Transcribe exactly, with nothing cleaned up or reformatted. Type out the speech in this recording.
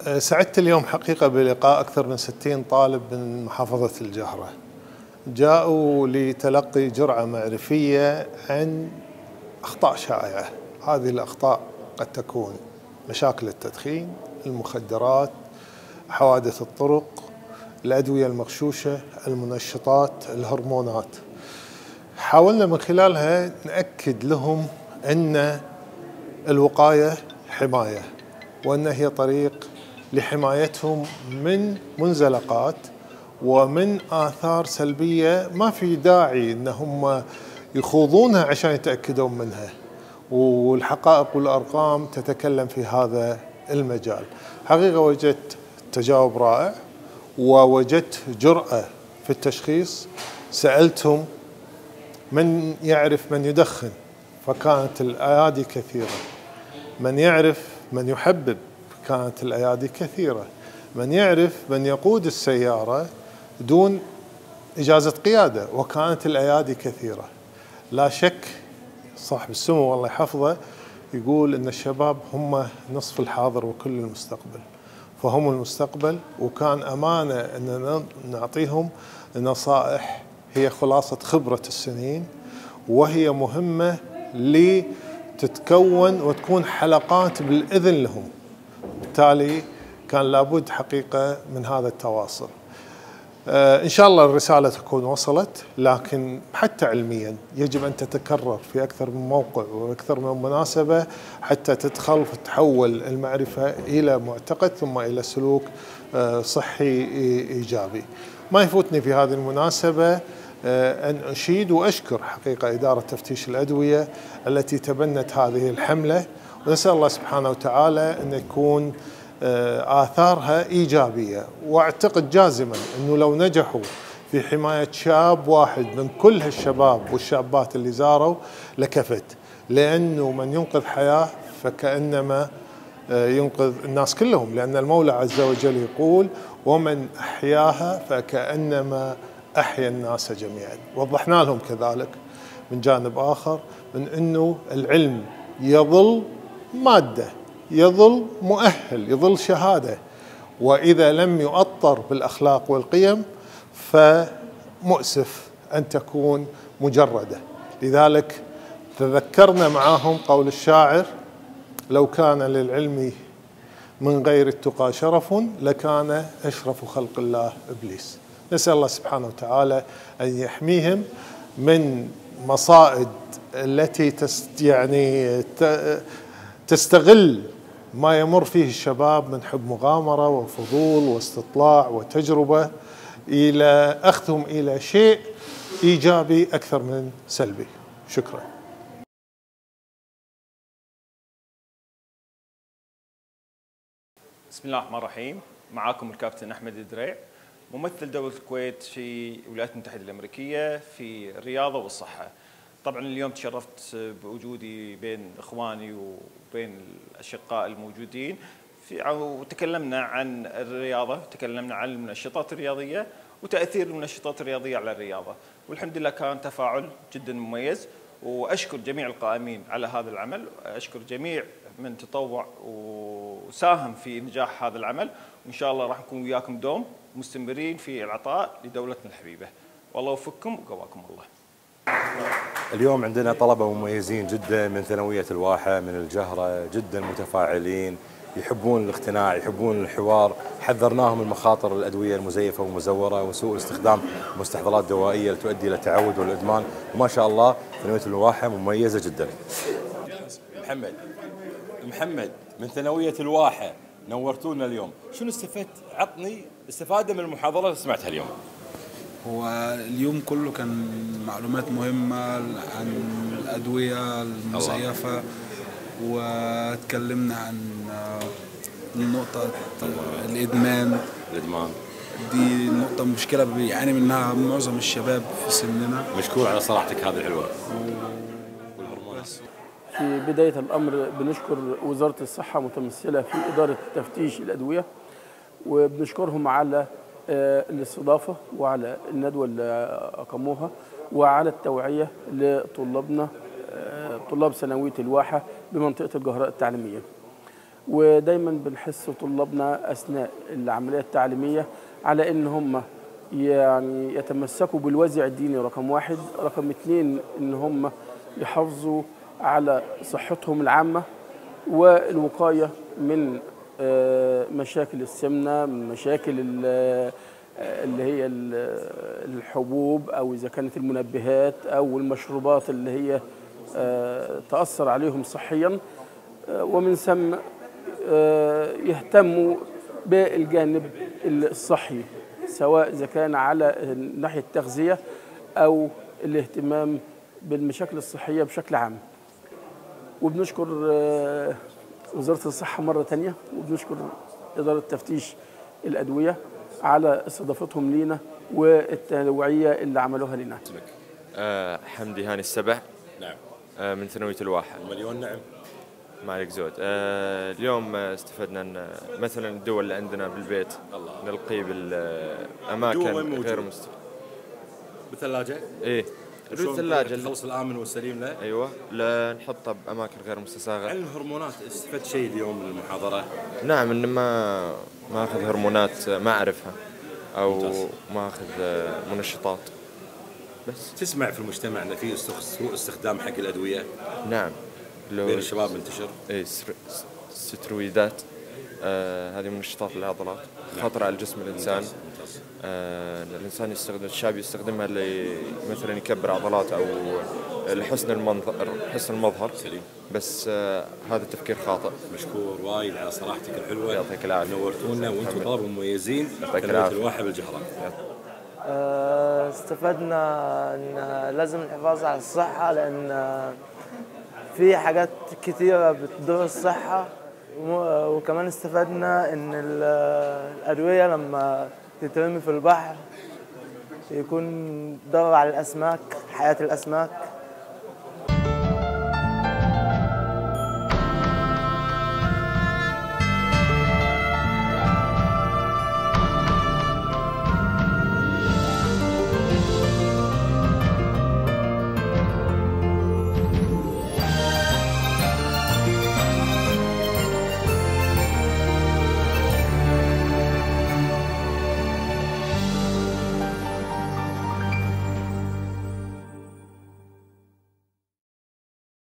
سعدت اليوم حقيقة بلقاء أكثر من ستين طالب من محافظة الجهرة. جاءوا لتلقي جرعة معرفية عن أخطاء شائعة. هذه الأخطاء قد تكون مشاكل التدخين، المخدرات، حوادث الطرق، الأدوية المغشوشة، المنشطات، الهرمونات. حاولنا من خلالها نأكد لهم أن الوقاية حماية، وأن هي طريق لحمايتهم من منزلقات ومن آثار سلبية ما في داعي أنهم يخوضونها عشان يتأكدون منها، والحقائق والأرقام تتكلم في هذا المجال. حقيقة وجدت تجاوب رائع، ووجدت جرأة في التشخيص. سألتهم من يعرف من يدخن، فكانت الأيادي كثيرة. من يعرف من يحبب، كانت الأيادي كثيرة. من يعرف من يقود السيارة دون إجازة قيادة، وكانت الأيادي كثيرة. لا شك صاحب السمو والله يحفظه يقول إن الشباب هم نصف الحاضر وكل المستقبل، فهم المستقبل، وكان أمانة أن نعطيهم نصائح هي خلاصة خبرة السنين، وهي مهمة لتتكون وتكون حلقات بالإذن لهم. بالتالي كان لابد حقيقة من هذا التواصل. آه إن شاء الله الرسالة تكون وصلت، لكن حتى علميا يجب أن تتكرر في أكثر من موقع وأكثر من مناسبة حتى تدخل وتتحول المعرفة إلى معتقد ثم إلى سلوك آه صحي إيجابي. ما يفوتني في هذه المناسبة آه أن أشيد وأشكر حقيقة إدارة تفتيش الأدوية التي تبنت هذه الحملة، ونسأل الله سبحانه وتعالى أن يكون آثارها إيجابية. وأعتقد جازما أنه لو نجحوا في حماية شاب واحد من كل هالشباب والشابات اللي زاروا لكفت، لأنه من ينقذ حياة فكأنما ينقذ الناس كلهم، لأن المولى عز وجل يقول ومن أحياها فكأنما أحيا الناس جميعا. وضحنا لهم كذلك من جانب آخر من أنه العلم يظل مادة، يظل مؤهل، يظل شهادة، وإذا لم يؤطر بالأخلاق والقيم فمؤسف أن تكون مجردة. لذلك تذكرنا معهم قول الشاعر: لو كان للعلم من غير التقى شرف لكان أشرف خلق الله إبليس. نسأل الله سبحانه وتعالى أن يحميهم من مصائد التي تست يعني تستغل ما يمر فيه الشباب من حب مغامرة وفضول واستطلاع وتجربة إلى أخذهم إلى شيء إيجابي أكثر من سلبي. شكرا. بسم الله الرحمن الرحيم. معاكم الكابتن أحمد الدريع، ممثل دولة الكويت في الولايات المتحدة الأمريكية في الرياضة والصحة. طبعا اليوم تشرفت بوجودي بين إخواني وبين الأشقاء الموجودين في، وتكلمنا عن الرياضة، تكلمنا عن المنشطات الرياضية وتأثير المنشطات الرياضية على الرياضة، والحمد لله كان تفاعل جدا مميز. وأشكر جميع القائمين على هذا العمل، أشكر جميع من تطوع وساهم في نجاح هذا العمل، وإن شاء الله راح نكون وياكم دوم مستمرين في العطاء لدولتنا الحبيبة. والله يوفقكم وقواكم الله. اليوم عندنا طلبة مميزين جدا من ثانوية الواحة من الجهرة، جدا متفاعلين، يحبون الاقتناع، يحبون الحوار. حذرناهم من مخاطر الأدوية المزيفة والمزورة وسوء استخدام مستحضرات دوائية تؤدي إلى التعود والإدمان، وما شاء الله ثانوية الواحة مميزة جدا. محمد محمد من ثانوية الواحة نورتونا اليوم، شنو استفدت؟ عطني استفادة من المحاضرة اللي سمعتها اليوم. هو اليوم كله كان معلومات مهمة عن الأدوية المزيفة، واتكلمنا عن نقطة الإدمان. الإدمان دي نقطة مشكلة بيعاني منها معظم الشباب في سننا. مشكور على صراحتك هذه الحلوة. والهرمونات. في بداية الأمر بنشكر وزارة الصحة متمثلة في إدارة تفتيش الأدوية، وبنشكرهم على الاستضافة وعلى الندوة اللي أقاموها وعلى التوعية لطلابنا طلاب ثانوية الواحة بمنطقة الجهراء التعليمية. ودايما بنحث طلابنا أثناء العملية التعليمية على إن هم يعني يتمسكوا بالوازع الديني رقم واحد، رقم اتنين إن هم يحافظوا على صحتهم العامة والوقاية من مشاكل السمنة، من مشاكل اللي هي الحبوب، أو إذا كانت المنبهات أو المشروبات اللي هي تأثر عليهم صحيا، ومن ثم يهتموا بالجانب الصحي سواء إذا كان على ناحية التغذية أو الاهتمام بالمشاكل الصحية بشكل عام. وبنشكر وزارة الصحة مرة تانية، وبنشكر إدارة تفتيش الأدوية على استضافتهم لينا والتنوعية اللي عملوها لنا. أه حمدي هاني السبع. نعم. أه من ثانوية الواحة. مليون نعم. مالك زود. أه اليوم استفدنا أن مثلا الدول اللي عندنا بالبيت الله. نلقي بالأماكن غير مستوى. بالثلاجة؟ إيه. بالثلاجة الخلص الآمن والسليم له؟ أيوة، لا نحطه بأماكن غير مستساغة. عن الهرمونات استفدت شيء اليوم من المحاضرة؟ نعم، إن ما ما أخذ هرمونات ما أعرفها أو ممتاز. ما أخذ منشطات. بس تسمع في المجتمع أن في سوء استخدام حق الأدوية؟ نعم، بين الشباب منتشر. إيه سترويدات، آه هذه منشطات للعضلات خطرة على جسم الإنسان. ممتاز. ممتاز. آه الإنسان يستخدم الشاب يستخدمها اللي مثلا يكبر عضلات أو لحسن المنظر، حسن المظهر. سليم. بس آه هذا التفكير خاطئ. مشكور وايد على صراحتك الحلوة. يعطيك العافية. نورتونا وأنتم طلبة مميزين. يعطيك العافية. الواحة بالجهرة. آه استفدنا أن لازم الحفاظ على الصحة، لأن في حاجات كتيرة بتضر الصحة، وكمان استفدنا ان الأدوية لما تترمي في البحر يكون ضرر على الأسماك، حياة الأسماك.